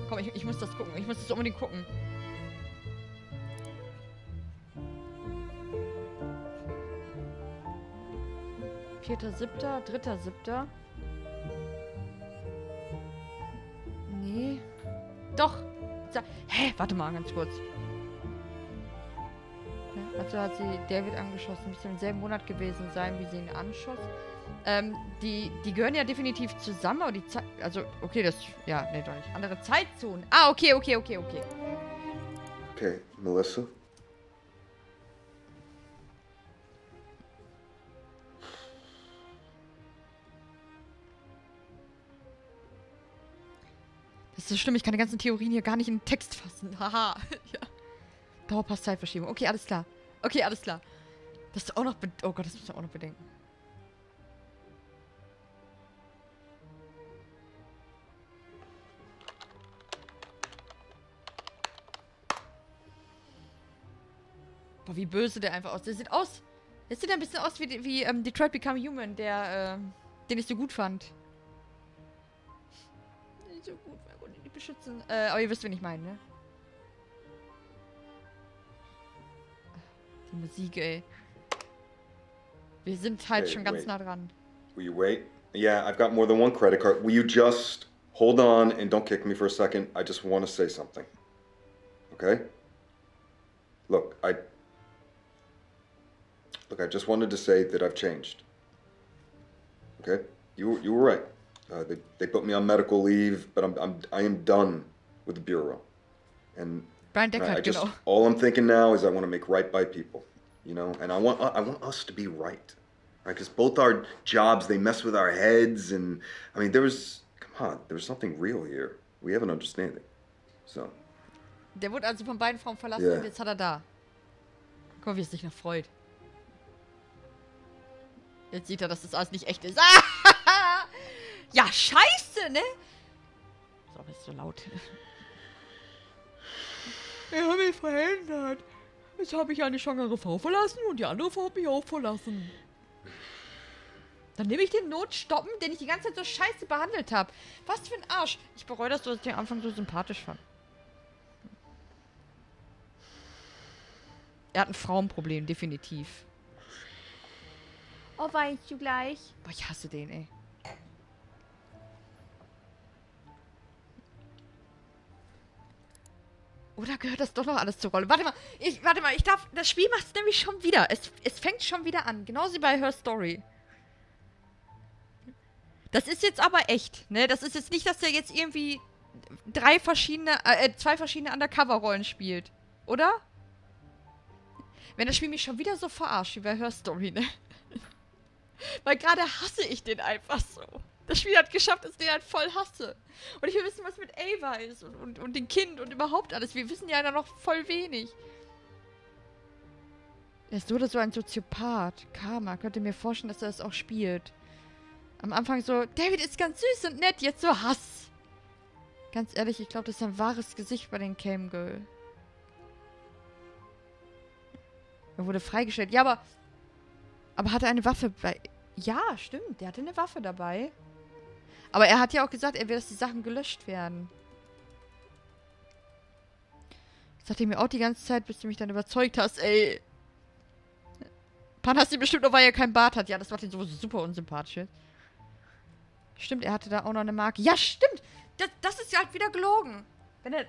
Komm, ich muss das gucken. Ich muss das unbedingt gucken. Vierter, siebter, dritter, siebter. Nee. Doch. Hä? Warte mal, ganz kurz. Ja, also hat sie David angeschossen. Müsste im selben Monat gewesen sein, wie sie ihn anschoss. Die gehören ja definitiv zusammen, aber die Zeit. Also, okay, das. Ja, nee, doch nicht. Andere Zeitzonen. Ah, okay. Okay, Melissa? Das ist so schlimm, ich kann die ganzen Theorien hier gar nicht in den Text fassen. Haha. Ja. Dauerpass Zeitverschiebung. Okay, alles klar. Das ist auch noch. Oh Gott, das müssen wir auch noch bedenken. Boah, wie böse der einfach aus. Der sieht aus. Der sieht ein bisschen aus wie Detroit Become Human, den ich so gut fand. Nicht so gut, wer konnte die beschützen? Aber ihr wisst, wen ich meine, ne? Die Musik, ey. Wir sind halt schon ganz nah dran. Will you wait? Yeah, I've got more than one credit card. Will you just hold on and don't kick me for a second? I just want to say something. Okay? Look, I just wanted to say that I've changed. Okay? You were right. They put me on medical leave, but I am done with the bureau. And Brian Deckard, genau. All I'm thinking now is I want to make right by people, you know, and I want us to be right, because both our jobs, they mess with our heads, and I mean there was something real here. We have an understanding, so. Der wurde also von beiden Frauen verlassen und jetzt hat er da. Guck mal, wie es sich noch freut. Jetzt sieht er, dass das alles nicht echt ist. Ja, scheiße, ne? So, ist so laut. Ich habe mich verändert. Jetzt habe ich eine schwangere Frau verlassen und die andere Frau hat mich auch verlassen. Dann nehme ich den Notstoppen, den ich die ganze Zeit so scheiße behandelt habe. Was für ein Arsch. Ich bereue das, dass ich den am Anfang so sympathisch fand. Er hat ein Frauenproblem, definitiv. Oh, weinst du gleich? Boah, ich hasse den, ey. Oder gehört das doch noch alles zur Rolle? Warte mal, das Spiel macht es nämlich schon wieder. Es fängt schon wieder an. Genauso wie bei Her Story. Das ist jetzt aber echt, ne? Das ist jetzt nicht, dass er jetzt irgendwie zwei verschiedene Undercover-Rollen spielt. Oder? Wenn das Spiel mich schon wieder so verarscht wie bei Her Story, ne? Weil gerade hasse ich den einfach so. Das Spiel hat geschafft, dass ich den halt voll hasse. Und ich will wissen, was mit Ava ist und dem Kind und überhaupt alles. Wir wissen ja noch voll wenig. Er ist so oder so ein Soziopath. Karma, könnte mir vorstellen, dass er das auch spielt. Am Anfang so, David ist ganz süß und nett, jetzt so Hass. Ganz ehrlich, ich glaube, das ist ein wahres Gesicht bei den Cam Girl. Er wurde freigestellt. Ja, aber hatte eine Waffe bei... Ja, stimmt, der hatte eine Waffe dabei. Aber er hat ja auch gesagt, er will, dass die Sachen gelöscht werden. Das sagte ich mir auch die ganze Zeit, bis du mich dann überzeugt hast, ey. Pan hast du bestimmt nur, weil er kein Bart hat. Ja, das macht ihn sowieso super unsympathisch. Stimmt, er hatte da auch noch eine Marke. Ja, stimmt! Das ist ja halt wieder gelogen. Wenn er...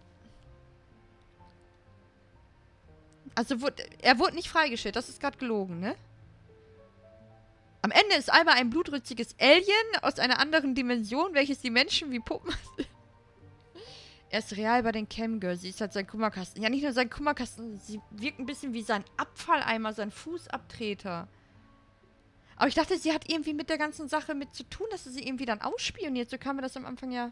Also, er wurde nicht freigestellt. Das ist gerade gelogen, ne? Am Ende ist Alma ein blutrünstiges Alien aus einer anderen Dimension, welches die Menschen wie Puppen... Er ist real bei den Cam-Girls. Sie ist halt sein Kummerkasten. Ja, nicht nur sein Kummerkasten. Sie wirkt ein bisschen wie sein Abfalleimer, sein Fußabtreter. Aber ich dachte, sie hat irgendwie mit der ganzen Sache mit zu tun, dass sie irgendwie dann ausspioniert. So kam mir das am Anfang ja...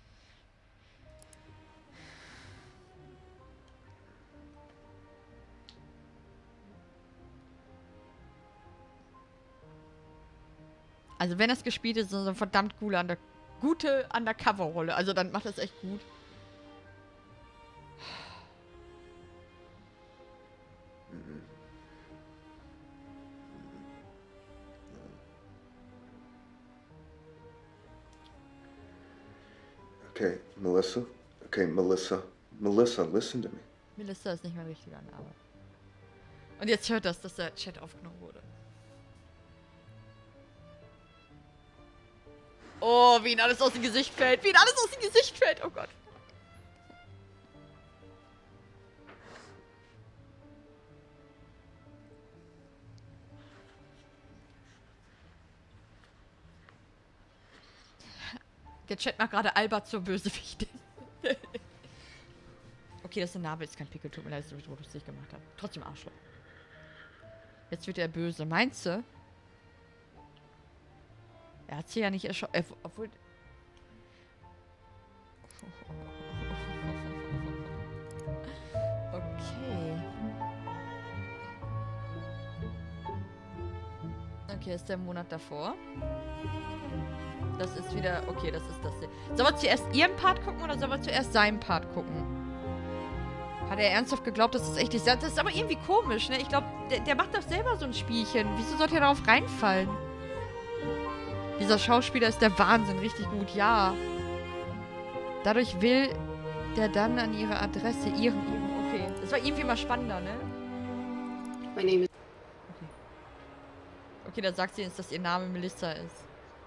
Also wenn das gespielt ist, ist das eine verdammt gute Undercover-Rolle. Also dann macht das echt gut. Okay, Melissa? Okay, Melissa. Melissa, listen to me. Melissa ist nicht mein richtiger Name. Und jetzt hört das, dass der Chat aufgenommen wurde. Oh, wie ihn alles aus dem Gesicht fällt. Wie ihn alles aus dem Gesicht fällt. Oh Gott. Der Chat macht gerade Alba zur Bösewichtin. Okay, das ist ein Name, ist kein Pickel. Tut mir leid, dass ich so lustig gemacht habe. Trotzdem Arschloch. Jetzt wird er böse. Meinst du? Er hat sie ja nicht erschossen. Obwohl... Okay. Okay, ist der Monat davor. Das ist wieder... Okay, das ist das hier. Sollen wir zuerst ihren Part gucken oder sollen wir zuerst seinen Part gucken? Hat er ernsthaft geglaubt, dass das echt ist? Das ist aber irgendwie komisch, ne? Ich glaube, der macht doch selber so ein Spielchen. Wieso sollte er darauf reinfallen? Dieser Schauspieler ist der Wahnsinn. Richtig gut, ja. Dadurch will der dann an ihre Adresse ihren... Okay, das war irgendwie mal spannender, ne? My name is... Okay, dann sagt sie jetzt, dass ihr Name Melissa ist.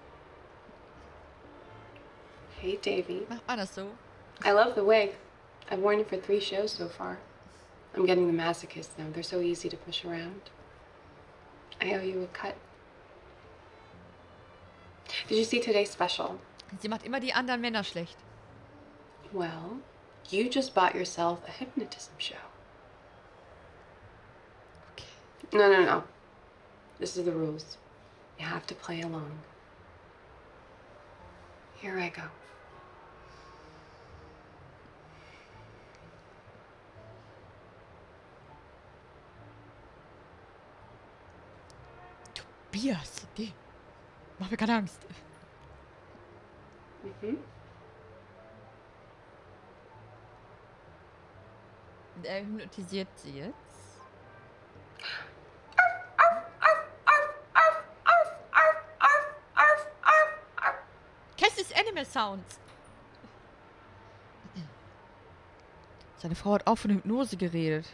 Hey, Davey. Macht man das so? I love the wig. I've worn it for 3 shows so far. I'm getting the masochist now. They're so easy to push around. I owe you a cut. Did you see today's special? Sie macht immer die anderen Männer schlecht. Well, you just bought yourself a hypnotism show. Okay. No. This is the rules. You have to play along. Here I go. Tobias, die. Mach mir keine Angst. Mhm. Und er hypnotisiert sie jetzt. Cassis Animal Sounds. Seine Frau hat auch von Hypnose geredet.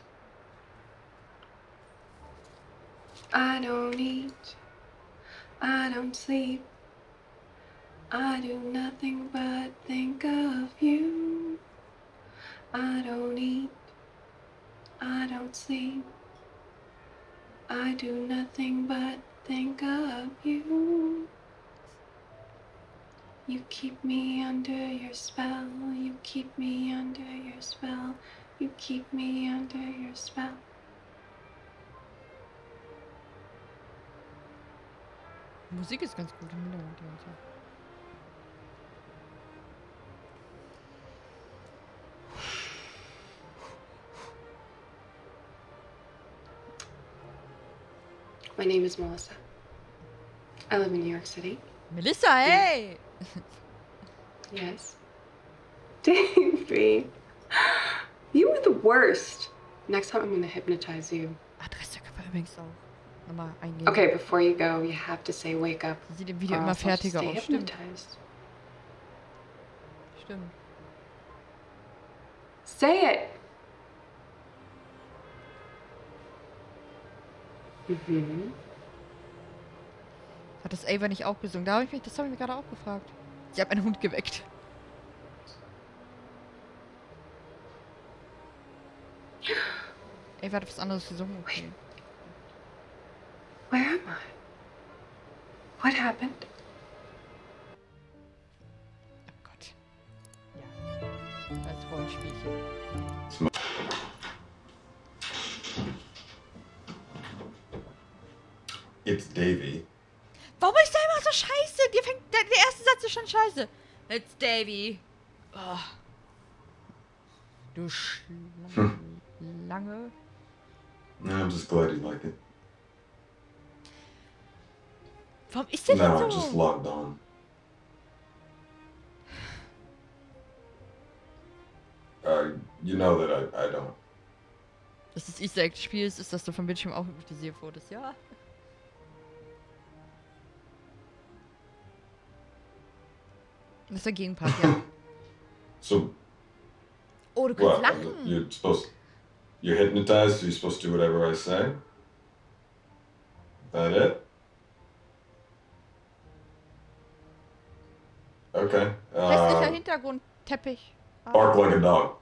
I don't eat. I don't sleep. I do nothing but think of you. I don't eat. I don't sleep. I do nothing but think of you. You keep me under your spell. You keep me under your spell. You keep me under your spell. Die Musik ist ganz gut im Hintergrund die ganze Zeit. My name is Melissa. I live in New York City. Melissa, hey! Yes. Davey, you were the worst. Next time I'm gonna hypnotize you. Adresse können wir übrigens auch nochmal eingehen. Okay, before you go, you have to say wake up. Sie sieht im Video or immer else I'll just fertiger stay aus. Stimmt. hypnotized. Stimmt. Say it. Hat das Ava nicht auch gesungen? Das habe ich mich gerade auch gefragt. Sie hat einen Hund geweckt. Ava hat was anderes gesungen. Okay. Where am I? What happened? Oh Gott. Ja. Als Rollenspielchen. It's Davy. Warum ist der immer so scheiße? Der erste Satz ist schon scheiße. It's Davy. Oh. Du Schlange. No, I'm just glad you like it. Warum ist der No, denn I so? just logged on. You know that I don't. Dass das Easter Egg des Spiels ist, dass du vom Bildschirm auch hypnotisiert wurdest, ja. Das ist der Gegenpart, ja. So, Oh, du kannst What? lachen. You're hypnotized, so you're supposed to do whatever I say? That it? Okay. Hässlicher Hintergrundteppich. Ah. Bark like a dog.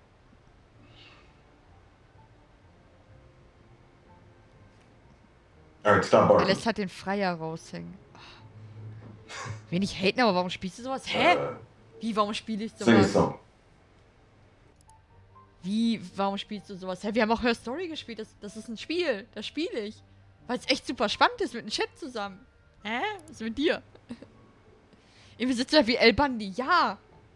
Alright, stop Er barking. lässt halt den Freier raushängen. Wenig haten, aber warum spielst du sowas? Hä? Wie, warum spiele ich Sing a sowas? song. Wie, warum spielst du sowas? Hä, wir haben auch Her Story gespielt. Das ist ein Spiel. Das spiele ich. Weil es echt super spannend ist mit dem Chat zusammen. Hä? Was ist mit dir? Irgendwie sitzt er wie El Bandi. Ja.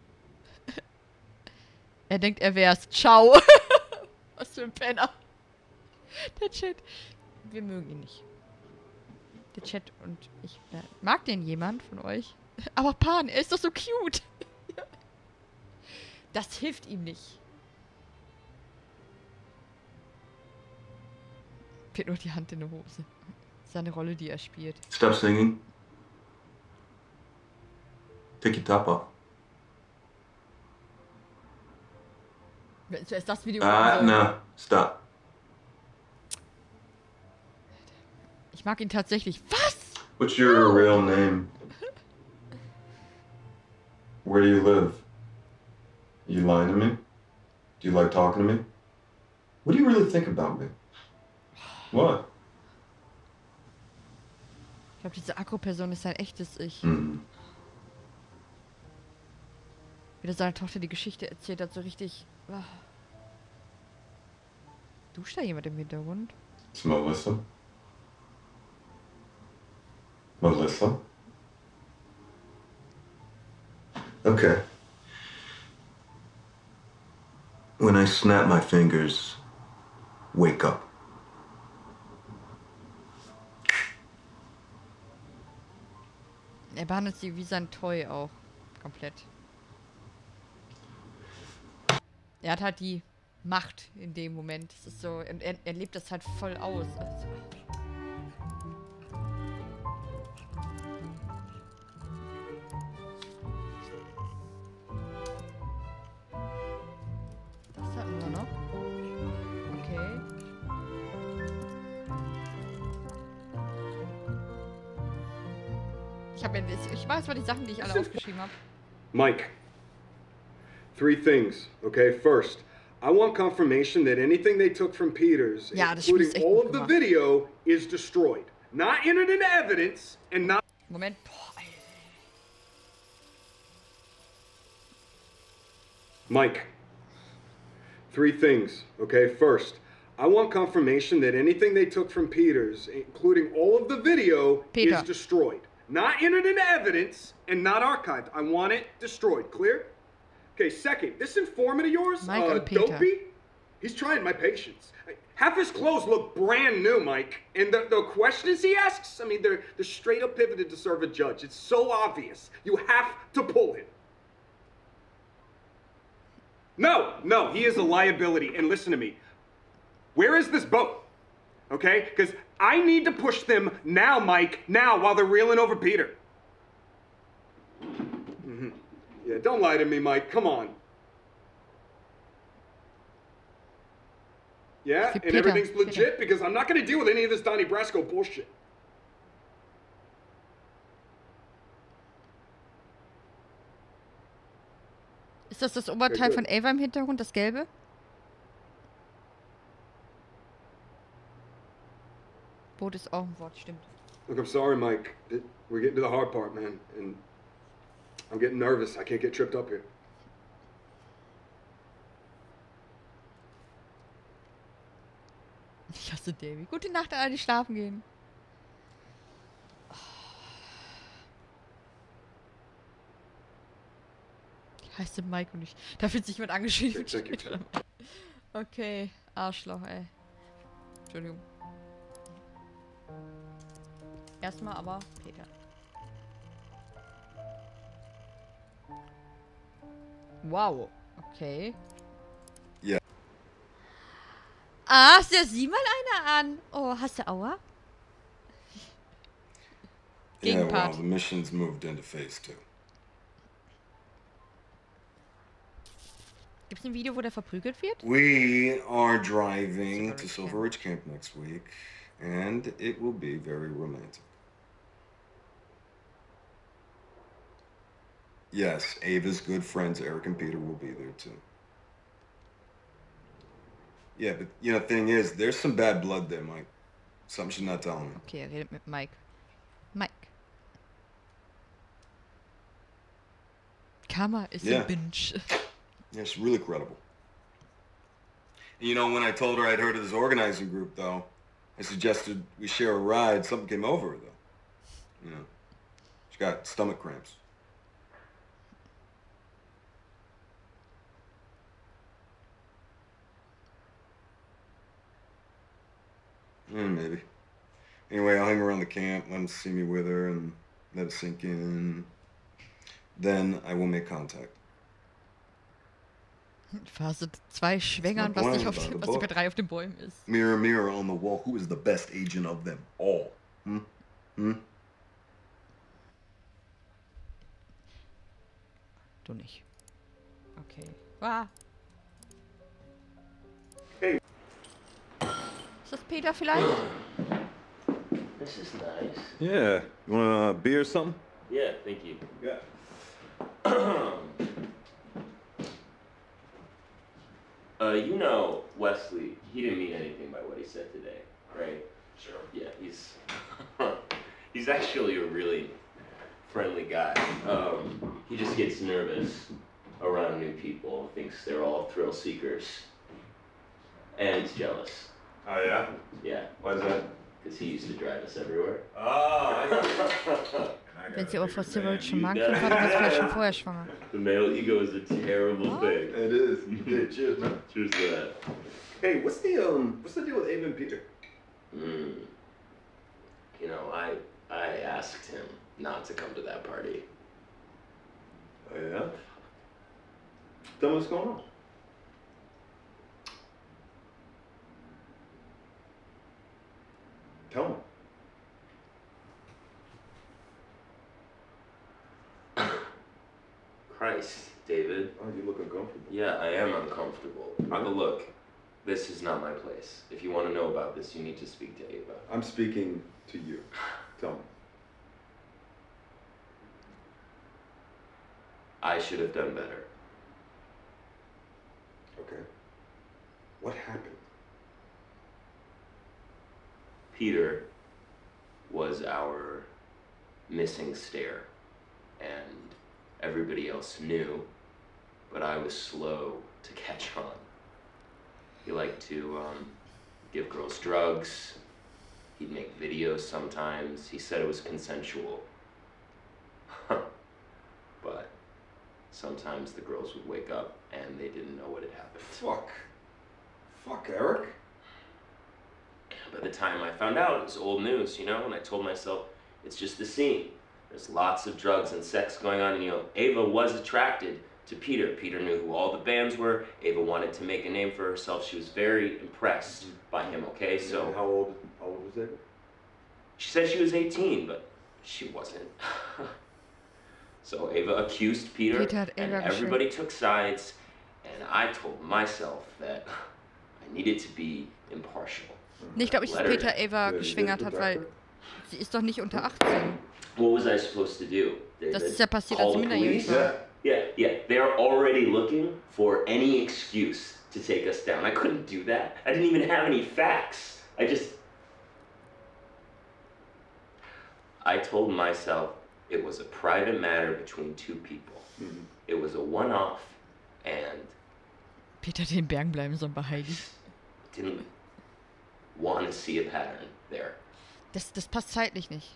Er denkt, er wär's. Ciao. Was für ein Penner. Der Chat. Wir mögen ihn nicht. Der Chat und ich. Mag den jemand von euch? Aber Pan, er ist doch so cute. Das hilft ihm nicht. Fehlt nur die Hand in der Hose. Seine Rolle, die er spielt. Stop singing. Take your top off. Ist das Video? No. Stop. Ich mag ihn tatsächlich. Was? What's your real name? Where do you live? You lying to me? Do you like talking to me? What do you really think about me? What? Ich glaube, diese Akku-Person ist sein echtes Ich. Mhm. Wie er seiner Tochter die Geschichte erzählt hat, so richtig. Duscht da jemand im Hintergrund? It's Melissa. Melissa? Okay. When I snap my fingers, wake up. Er behandelt sie wie sein Toy auch. Komplett. Er hat halt die Macht in dem Moment. Es ist so. Und er lebt das halt voll aus. Also, das hatten wir noch. Okay. Ich weiß mal die Sachen, die ich alle aufgeschrieben habe. Mike, 3 things, okay? First, I want confirmation that anything they took from Peters, Ja, das Spiel ist including echt all gut of the gemacht. video, is destroyed. Not entered into evidence and not... Moment. Boah, ey. Mike, 3 things, okay? First, I want confirmation that anything they took from Peters, including all of the video, Peter. is destroyed. Not entered into evidence and not archived. I want it destroyed. Clear? Okay, second, this informant of yours, Mike and Peter. Dopey, he's trying my patience. Half his clothes look brand new, Mike. And the questions he asks, I mean, they're straight up pivoted to serve a judge. It's so obvious. You have to pull him. No, he is a liability. And listen to me. Where is this boat? Okay? Because I need to push them now, Mike. Now, while they're reeling over Peter. Mm-hmm. Yeah, don't lie to me, Mike. Come on. Yeah, Für and Peter. everything's legit because I'm not going to deal with any of this Donnie Brasco bullshit. Ist das Oberteil von Ava im Hintergrund, das gelbe? Boot ist auch ein Wort, stimmt. Look, I'm sorry, Mike. We're getting to the hard part, man. And I'm getting nervous. I can't get tripped up here. Ich hasse Davy. Gute Nacht an alle, die schlafen gehen. Ich heiße Mike und ich... Da fühlt sich jemand angeschrieben. Thank you. Okay, Arschloch, ey. Entschuldigung. Erstmal aber Peter. Wow, okay. Ja. Ah, sieh mal einer an. Oh, hast du Aua? Yeah, well, Gegenpart. the mission's moved into phase 2. Gibt es ein Video, wo der verprügelt wird? We are driving to Silver Silver Ridge Camp next week, and it will be very romantic. Yes, Ava's good friends Eric and Peter will be there too. Yeah, but you know, thing is, there's some bad blood there, Mike. Something she's not telling me. Okay, er redet mit Mike. Mike. Karma is Yeah. a binge. Yeah, she's really credible. And you know, when I told her I'd heard of this organizing group, though, I suggested we share a ride. Something came over her, though. You know, she got stomach cramps. Maybe. Anyway, I'll hang around the camp, let him see me with her, and let it sink in. Then I will make contact. Phase 2 schwängern, was nicht auf die, was über 3 auf den Bäumen ist. Mirror, mirror on the wall, who is the best agent of them all? Du nicht. Okay. Ah. Hey. Ist das Peter vielleicht? This is nice. Yeah. You want a beer or something? Yeah, thank you. Yeah. You know, Wesley, he didn't mean anything by what he said today, right? Sure. Yeah, he's actually a really friendly guy. He just gets nervous around new people, thinks they're all thrill seekers, and he's jealous. Oh, yeah? Yeah, Why's that? because he used to drive us everywhere. Oh, Wenn sie auch Frau Cyril schon mag, dann war das vielleicht schon vorher schwanger. The male ego is a terrible thing. It is. Yeah, cheers, man. Cheers to that. Hey, what's the deal with Ava and Peter? You know, I asked him not to come to that party. Oh, yeah? Tell me what's going on. Tell me. Christ, David. Oh, you look uncomfortable. Yeah, I am uncomfortable. But look, this is not my place. If you want to know about this, you need to speak to Ava. I'm speaking to you. Tell me. I should have done better. Okay. What happened? Peter was our missing stair, and everybody else knew, but I was slow to catch on. He liked to give girls drugs. He'd make videos sometimes. He said it was consensual. But sometimes the girls would wake up and they didn't know what had happened. Fuck, Eric. By the time I found out, it was old news, you know, and I told myself, it's just the scene. There's lots of drugs and sex going on, and you know, Ava was attracted to Peter. Peter knew who all the bands were. Ava wanted to make a name for herself. She was very impressed by him, okay? So How old was Ava? she said she was 18, but she wasn't. So Ava accused Peter, Peter hat and Ava everybody took sides, and I told myself that I needed to be impartial. Nee, ich glaube nicht, dass Peter Ava geschwängert hat, weil sie ist doch nicht unter 18. What was I supposed to do, David? Das ist ja passiert, als Call sie the minderjährig police? war. Yeah. They're already looking for any excuse to take us down. I couldn't do that. I didn't even have any facts. I told myself it was a private matter between two people. Mhm. It was a one-off, and Peter hat in den Bergen bleiben sollen bei Heidi. didn't want to see a pattern there. Das passt zeitlich nicht.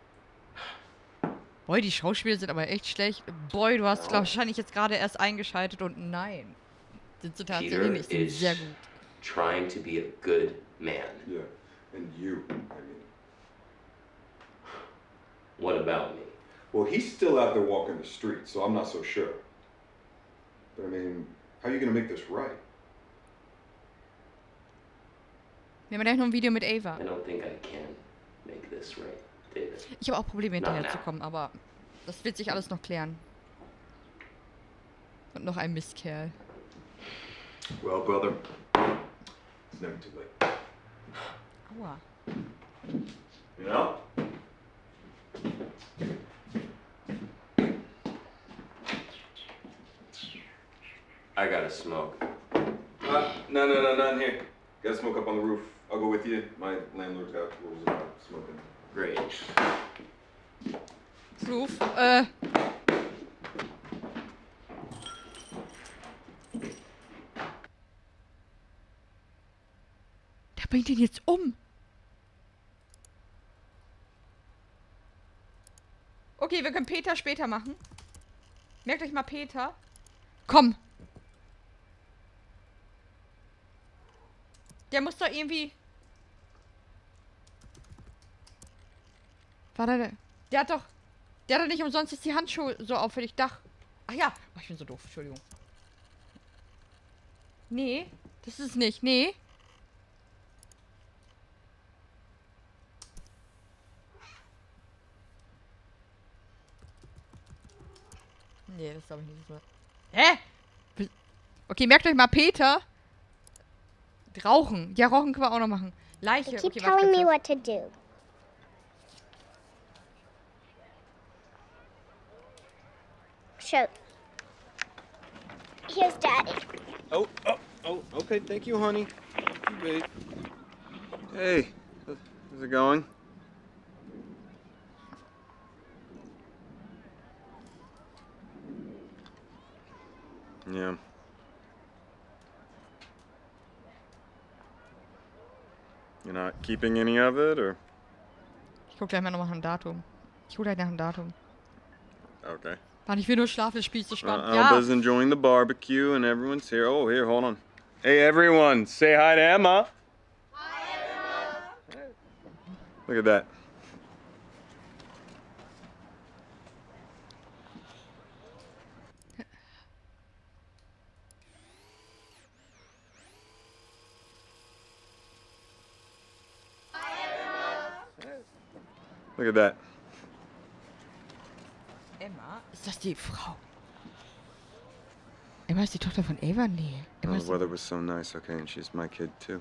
Boy, die Schauspieler sind aber echt schlecht. Boy, du hast wahrscheinlich jetzt gerade erst eingeschaltet und nein. Sind sie tatsächlich Peter nicht. Sind is sehr gut. trying to be a good man. Yeah. And you, I mean. What about me? Well, he's still out there walking the street, so I'm not so sure. But I mean, how are you gonna make this right? Wir haben gleich noch ein Video mit Ava. I don't think I can make this right, David. Ich habe auch Probleme hinterherzukommen, aber das wird sich alles noch klären. Und noch ein Mistkerl. Well, brother, it's never too late. Aua. You know? I gotta smoke. No, not in here. Gotta smoke up on the roof. I'll go with you. My landlord's got rules about smoking. Great. Ruf, Der bringt ihn jetzt um. Okay, wir können Peter später machen. Merkt euch mal Peter. Komm. Der muss doch irgendwie... War der... Der hat doch... Der hat doch nicht umsonst jetzt die Handschuhe so auffällig. Dach. Ach ja. Oh, ich bin so doof. Entschuldigung. Nee. Das ist es nicht. Nee. Nee, das glaube ich nicht so. Hä? Okay, merkt euch mal Peter. Rauchen. Ja, Rauchen können wir auch noch machen. Leiche. They keep Okay, warte, telling me warte. what to do. So, here's Daddy. Oh, okay. Thank you, honey. Thank you, babe. Hey, how's it going? Yeah. You're not keeping any of it, or? Ich guck gleich mal noch nach dem Datum. Ich hol gleich nach dem Datum. Okay. Mann, ich will nur schlafen, das Spiel ist so spannend. Alba's enjoying the barbecue and everyone's here. Oh, here, hold on. Hey, everyone, say hi to Emma. Hi, Emma. Look at that. Look at that. Emma? Ist das die Frau? Emma ist die Tochter von Ava? Nee. Emma Oh, ist the weather was so nice, okay, and she's my kid too.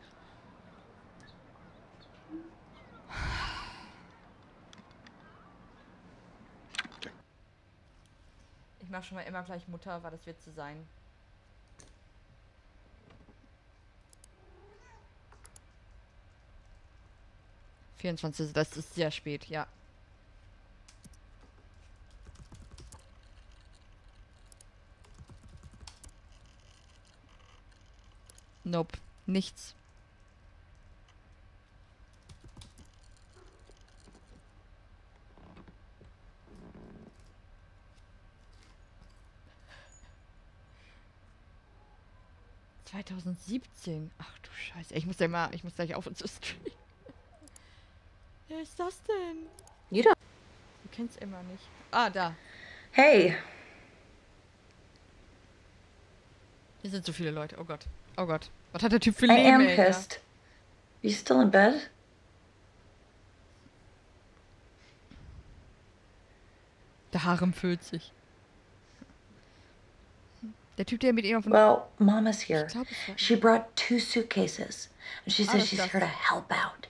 Ich mach schon mal Emma gleich Mutter, weil das wird zu sein. ...24. Das ist sehr spät, ja. Nope. Nichts. ...2017. Ach du Scheiße. Ich muss gleich auf und zu streamen. Wer ist das denn? You don't. Du kennst Emma nicht. Ah, da. Hey, Hier sind so viele Leute. Oh Gott. Oh Gott. Was hat der Typ für I Leben, am ey? pissed. You still in bed? Der Harem füllt sich. Der Typ, der mit ihm auf dem... Well, Mama's here. Ich glaube, es war... She brought 2 suitcases, and she says Alles she's das. here to help out.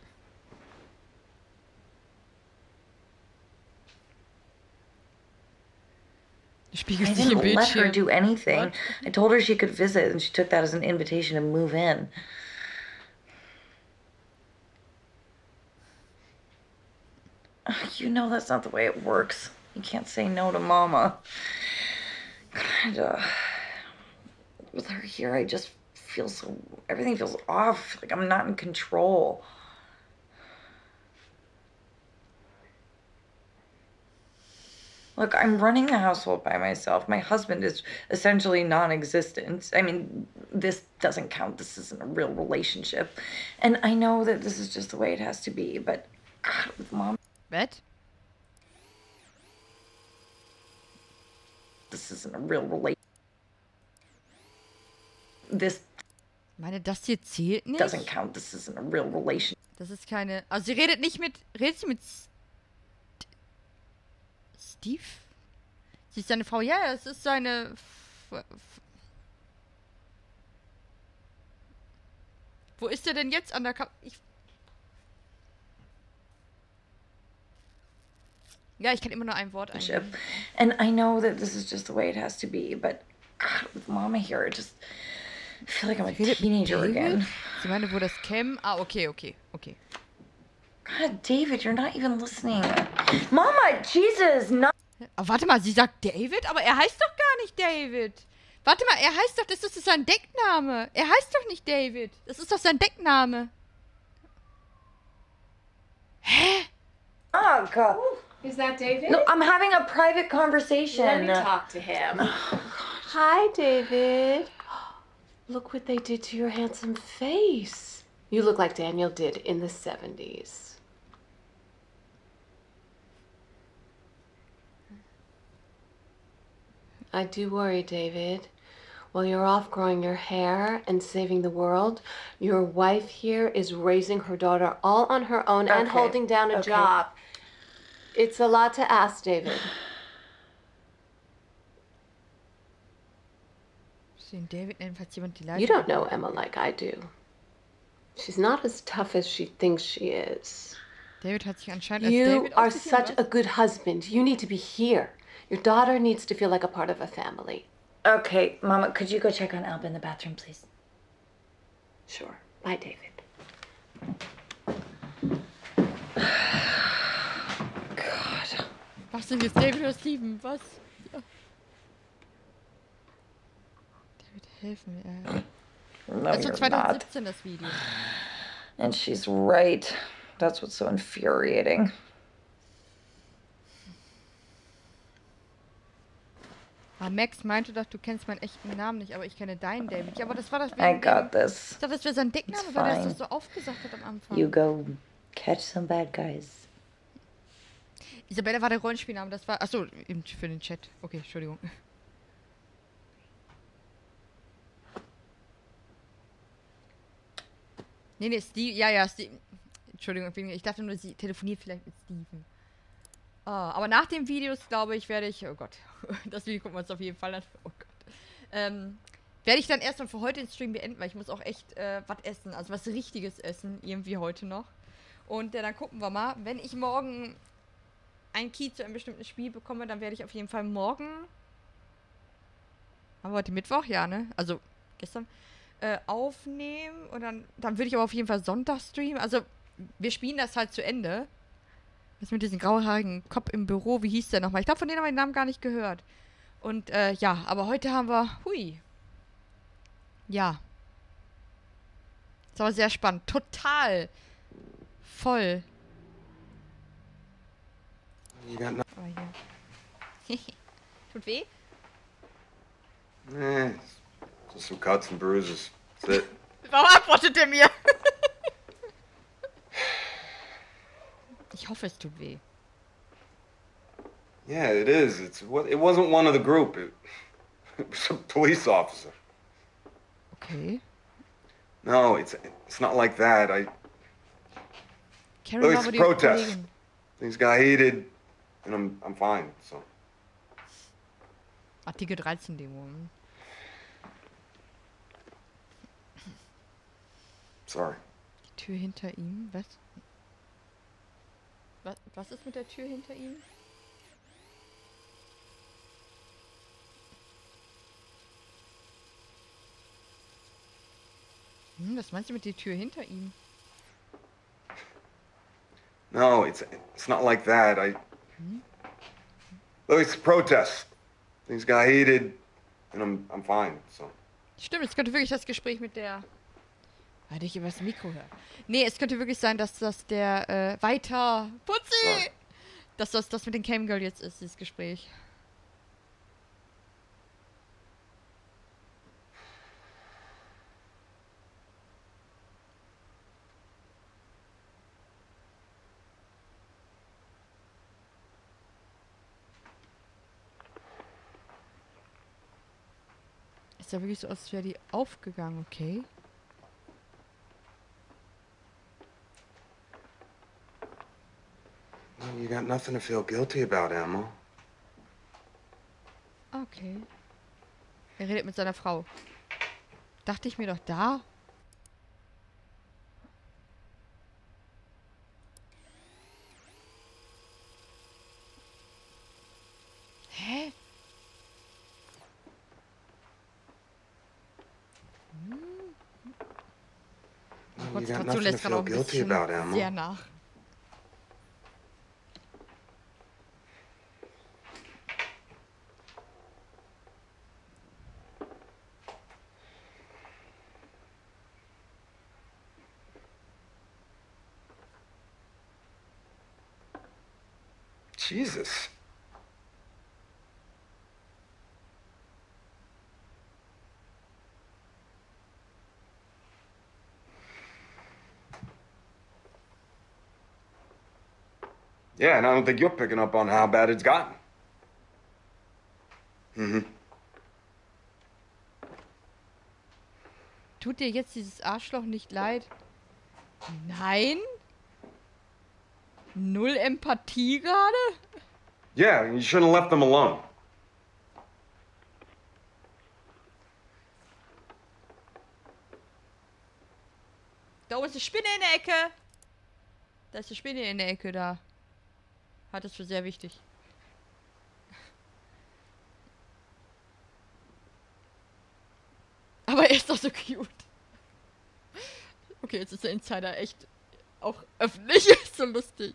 Der I spiegelt sich im didn't let her Bildschirm. do anything. What? I told her she could visit, and she took that as an invitation to move in. You know that's not the way it works. You can't say no to Mama. God, with her here, I just feel so... Everything feels off. Like I'm not in control. Look, I'm running the household by myself. My husband is essentially non-existent. I mean, this doesn't count. This isn't a real relationship. And I know that this is just the way it has to be, but God, with Mom, Was? this isn't a real relationship. This Meine, das hier zählt nicht? doesn't count. This isn't a real relationship. Das ist keine... Also sie redet nicht mit... Redet sie mit... Steve? Sie ist seine Frau? Ja, es ist seine... Wo ist der denn jetzt an der Ja, ich kann immer nur ein Wort eingeben. And I know that this is just the way it has to be, but God, with Mama here, I feel like I'm a teenager again. Sie meine, wo das käme? Ah, okay. God, David, you're not even listening. Mama, Jesus, no. Aber warte mal, sie sagt David? Aber er heißt doch gar nicht David. Warte mal, er heißt doch, das ist sein Deckname. Er heißt doch nicht David. Das ist doch sein Deckname. Hä? Oh, God. Is that David? No, I'm having a private conversation. Let me talk to him. Hi, David. Look what they did to your handsome face. You look like Daniel did in the 70s. I do worry, David. While you're off growing your hair and saving the world, your wife here is raising her daughter all on her own and holding down a job. It's a lot to ask, David. You don't know Emma like I do. She's not as tough as she thinks she is. David hat sich anscheinend als You David are ausgegeben, such was? a good husband. You need to be here. Your daughter needs to feel like a part of a family. Okay, Mama, could you go check on Alba in the bathroom, please? Sure. Bye, David. God. Was denn jetzt, David oder Steven? Was? Ja. David, helf mir. No, Das war you're not. 2017 das Video. And she's right. That's what's so infuriating. Ah, Max meinte doch, du kennst meinen echten Namen nicht, aber ich kenne deinen, David. Ja, aber das war das I got this. Ich dachte, das wäre sein Deckname, It's weil er fine. das doch so aufgesagt hat am Anfang. You go catch some bad guys. Isabella war der Rollenspielname, das war... Achso, für den Chat. Okay, Entschuldigung. Nee, Steve... Ja, Steve... Entschuldigung, ich dachte nur, sie telefoniert vielleicht mit Steven. Aber nach den Videos, glaube ich, werde ich... Oh Gott. Das Video gucken wir uns auf jeden Fall an. Oh Gott. Werde ich dann erstmal für heute den Stream beenden, weil ich muss auch echt was essen. Also was Richtiges essen, irgendwie heute noch. Und dann gucken wir mal. Wenn ich morgen ein Key zu einem bestimmten Spiel bekomme, dann werde ich auf jeden Fall morgen... Haben wir heute Mittwoch? Ja, ne? Also, gestern. Aufnehmen. Und dann würde ich aber auf jeden Fall Sonntag streamen. Also, wir spielen das halt zu Ende. Was mit diesem grauhaarigen Kopf im Büro, wie hieß der nochmal? Ich glaube, von denen haben wir den Namen gar nicht gehört. Und, ja, aber heute haben wir... Hui. Ja. Ist aber sehr spannend. Total. Voll. Aber hier. Tut weh? Just some cuts and bruises. That's it. Warum antwortet er mir? Ich hoffe, es tut weh. Yeah, it is. It wasn't one of the group. It was a police officer. Okay. No, it's not like that. Karen Look, war it's wohl a die protest. Kollegin. Things got heated, and I'm fine. So Artikel 13 Demo. sorry. Die Tür hinter ihm? Was? Was ist mit der Tür hinter ihm? Was meinst du mit der Tür hinter ihm? No, it's not like that. Look, it's a protest. Things got heated, and I'm fine. So Stimmt, es könnte wirklich das Gespräch mit der... Warte, ich über das Mikro höre. Nee, es könnte wirklich sein, dass das der, weiter... Putzi! Dass das mit den Camgirl jetzt ist, dieses Gespräch. Ist ja wirklich so aus, als wäre die aufgegangen, okay. you got nothing to feel guilty about, Emma. Okay. Er redet mit seiner Frau. Dachte ich mir doch da. You got Konzentration nothing to lässt gerade auch feel ein guilty bisschen about, Emma. sehr nach. Jesus. Yeah, and I don't think you're picking up on how bad it's gotten. Mm-hmm. Tut dir jetzt dieses Arschloch nicht leid? Nein? Null Empathie gerade? Yeah, you shouldn't have left them alone. Da oben ist eine Spinne in der Ecke. Da ist eine Spinne in der Ecke da. Hat es für sehr wichtig. Aber er ist doch so cute. Okay, jetzt ist der Insider echt auch öffentlich. Ist so lustig.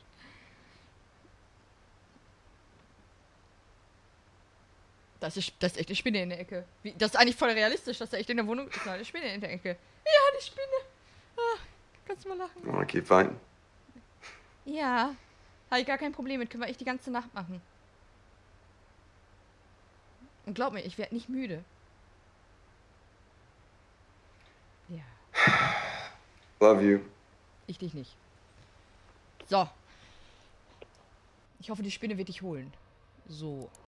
Das ist echt eine Spinne in der Ecke. Das ist eigentlich voll realistisch, dass er echt in der Wohnung ist. Eine Spinne in der Ecke. Ja, die Spinne. Ah, kannst du mal lachen. You wanna keep fighting? Ja. Habe ich gar kein Problem mit. Können wir echt die ganze Nacht machen. Und glaub mir, ich werde nicht müde. Ja. Love you. Ich dich nicht. So. Ich hoffe, die Spinne wird dich holen. So.